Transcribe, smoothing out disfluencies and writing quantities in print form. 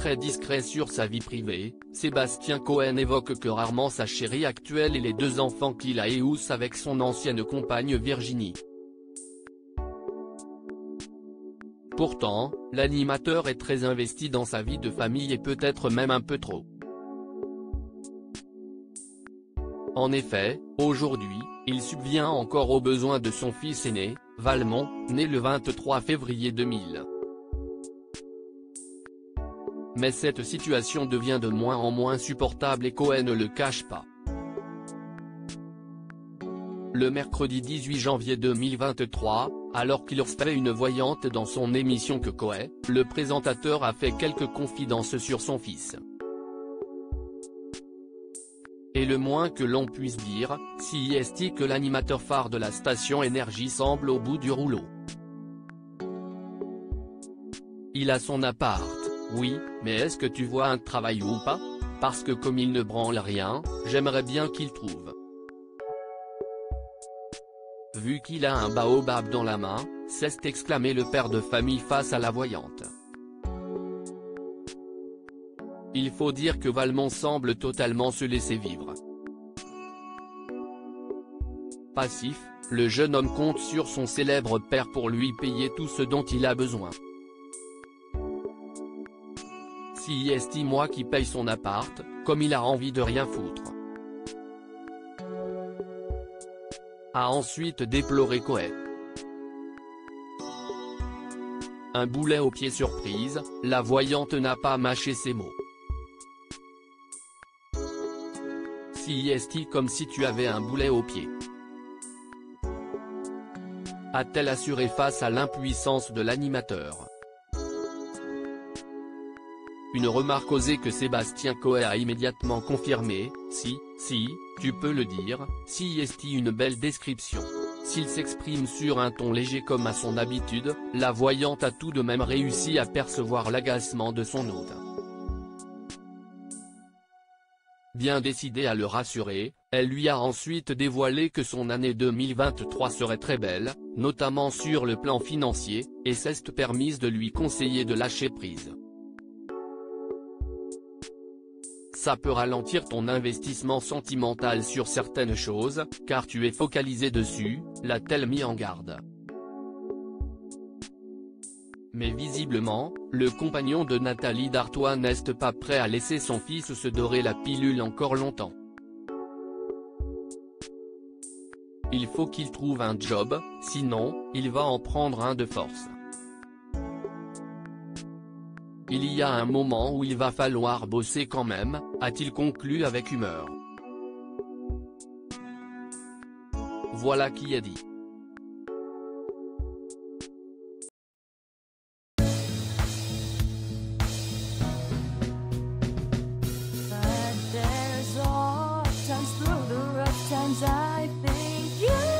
très discret sur sa vie privée, Sébastien Cohen évoque que rarement sa chérie actuelle et les 2 enfants qu'il a éhoussent avec son ancienne compagne Virginie. Pourtant, l'animateur est très investi dans sa vie de famille et peut-être même un peu trop. En effet, aujourd'hui, il subvient encore aux besoins de son fils aîné, Valmont, né le 23 février 2000. Mais cette situation devient de moins en moins supportable et Cohen ne le cache pas. Le mercredi 18 janvier 2023, alors qu'il recevait une voyante dans son émission Que Cohen, le présentateur a fait quelques confidences sur son fils. Et le moins que l'on puisse dire, si est que l'animateur phare de la station Énergie semble au bout du rouleau. Il a son appart, oui, mais est-ce que tu vois un travail ou pas? Parce que comme il ne branle rien, j'aimerais bien qu'il trouve. Vu qu'il a un baobab dans la main, s'est exclamé le père de famille face à la voyante. Il faut dire que Valmont semble totalement se laisser vivre. Passif, le jeune homme compte sur son célèbre père pour lui payer tout ce dont il a besoin. Si est moi qui paye son appart, comme il a envie de rien foutre. A ensuite déploré Cohen. Un boulet au pied surprise, la voyante n'a pas mâché ses mots. Si est comme si tu avais un boulet au pied. A-t-elle assuré face à l'impuissance de l'animateur. Une remarque osée que Sébastien Cohen a immédiatement confirmé, si, tu peux le dire, si est une belle description. S'il s'exprime sur un ton léger comme à son habitude, la voyante a tout de même réussi à percevoir l'agacement de son hôte. Bien décidée à le rassurer, elle lui a ensuite dévoilé que son année 2023 serait très belle, notamment sur le plan financier, et s'est permise de lui conseiller de lâcher prise. Ça peut ralentir ton investissement sentimental sur certaines choses, car tu es focalisé dessus, l'a-t-elle mis en garde. Mais visiblement, le compagnon de Nathalie Dartois n'est pas prêt à laisser son fils se dorer la pilule encore longtemps. Il faut qu'il trouve un job, sinon, il va en prendre un de force. Il y a un moment où il va falloir bosser quand même, a-t-il conclu avec humeur. Voilà qui est dit. I think you